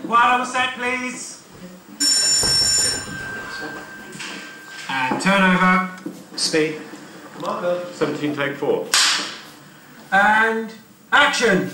Quiet on the set, please. And turn over. Speed. Marker. 17, take 4. And action.